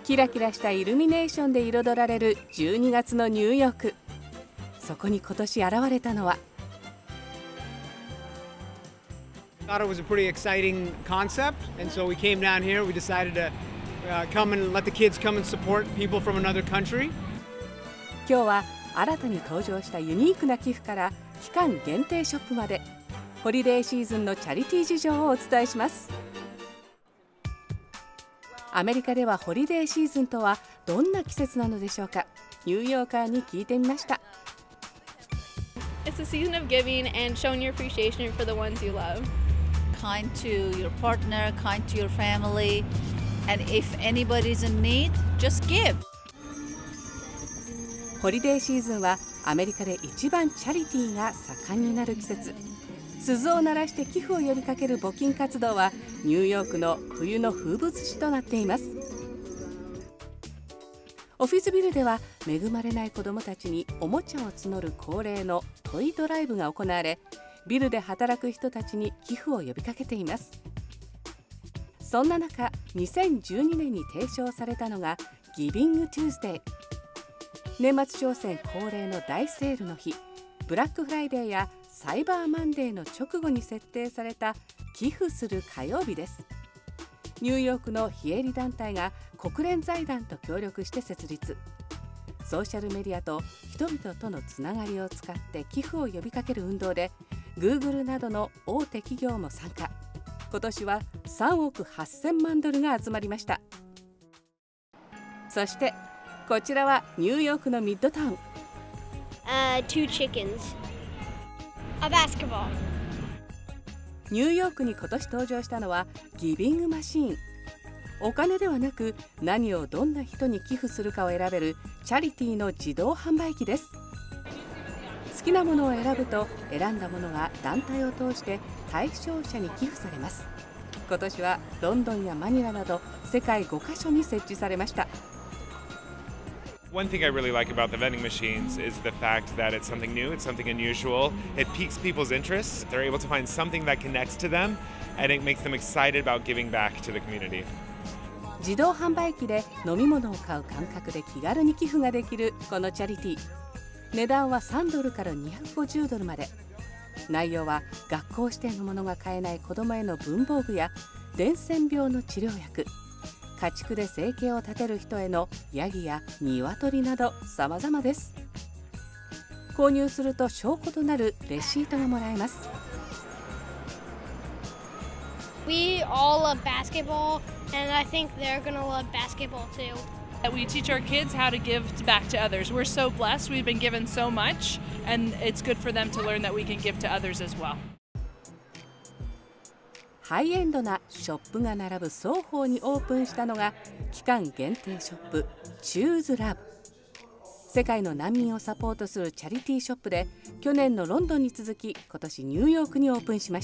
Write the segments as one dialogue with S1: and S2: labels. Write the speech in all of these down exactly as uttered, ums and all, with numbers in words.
S1: キラキラしたイルミネーションで彩られるじゅうにがつのニューヨーク。そこに今年現れたのは
S2: Thought it was a pretty exciting concept, and so we came down here. We decided to uh, come and let the kids come and support people from another country.
S1: 今日は新たに登場したユニークな寄付から期間限定ショップまでホリデーシーズンのチャリティー事情をお伝えします。アメリカではホリデーシーズンとはどんな季節なのでしょうか。ニューヨーカーに聞いてみました。
S3: It's a season of giving and showing your appreciation for the ones you love.
S4: Kind to your partner, kind to your family, and if anybody's in need, just give.
S1: ホリデーシーズンはアメリカで一番チャリティーが盛んになる季節。鈴を鳴らして寄付を呼びかける募金活動はニューヨークの冬の風物詩となっています。オフィスビルでは恵まれない子どもたちにおもちゃを募る恒例のトイドライブが行われ、ビルで働く人たちに寄付を呼びかけています。そんな中、にせんじゅうにねんに提唱されたのがギビング・トゥーズデー。年末商戦恒例の大セールの日、ブラックフライデーやサイバーマンデーの直後に設定された寄付する火曜日です。ニューヨークの非営利団体が国連財団と協力して設立。ソーシャルメディアと人々とのつながりを使って寄付を呼びかける運動で Google などの大手企業も参加。今年はさんおくはっせんまんドルが集まりました。そしてこちらはニューヨークのミッドタウン。
S5: Uh, two chickens. A basketball.
S1: ニューヨークに今年登場したのはギビングマシーン。お金ではなく何をどんな人に寄付するかを選べるチャリティーの自動販売機です。好きなものを選ぶと選んだものが団体を通して対象者に寄付されます。今年はロンドンやマニラなど世界ごカ所に設置されました。
S6: One thing I really like about the vending machines is the fact that it's something new, it's something unusual. It piques people's interests. They're able to find something that connects to them, and it makes them excited about giving back to the community.
S1: 自動販売機で飲み物を買う感覚で気軽に寄付ができるこのチャリティー。値段はさんドルからにひゃくごじゅうドルまで。内容は学校指定のものが買えない子どもへの文房具や伝染病の治療薬、家畜で生計を立てる人へのヤギやニワトリなど様々です。購入すると証拠となるレシートがもらえます。
S5: We all love basketball, and I think they're gonna love basketball too.
S7: We teach our kids how to give back to others. We're so blessed. We've been given so much, and it's good for them to learn that we can give to others as well.
S1: ハイエンドなショップが並ぶ双方にオープンしたのが期間限定ショップ Choose Love。 世界の難民をサポートするチャリティーショップで去年のロンドンに続き今年ニューヨークにオープンしました。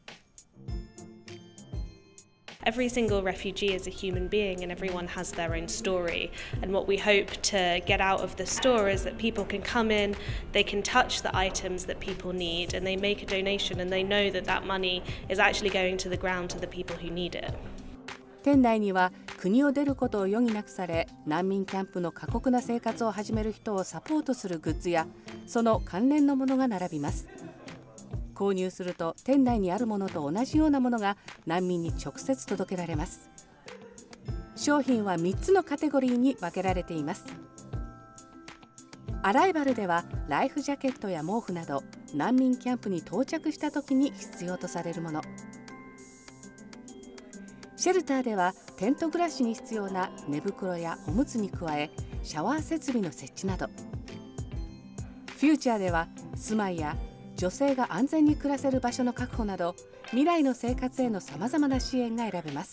S8: Every single refugee is a human being and everyone has their own story. And what we hope to get out of the store is that people can come in, they can touch the items that people need, and they make a donation and they know that that money is actually going to the ground to the people who need it.
S1: 店内には国を出ることを余儀なくされ難民キャンプの過酷な生活を始める人をサポートするグッズやその関連のものが並びます。購入すると店内にあるものと同じようなものが難民に直接届けられます。商品はみっつのカテゴリーに分けられています。アライバルではライフジャケットや毛布など難民キャンプに到着した時に必要とされるもの。シェルターではテント暮らしに必要な寝袋やおむつに加えシャワー設備の設置など。フューチャーでは住まいや女性が安全に暮らせる場所の確保など未来の生活へのさまざまな支援が選べます。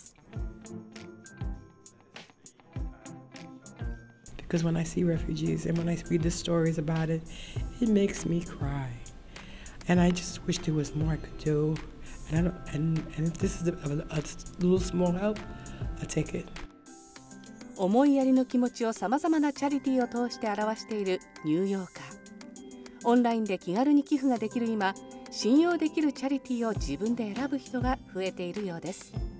S9: Because when I see refugees and when I read the stories about it, it makes me cry. And I just wish there was more I could do. And, I don't, and, and if this is a, a, a little small help, I'll take it.
S1: 思いやりの気持ちをさまざまなチャリティーを通して表しているニューヨーカー。オンラインで気軽に寄付ができる今、信用できるチャリティーを自分で選ぶ人が増えているようです。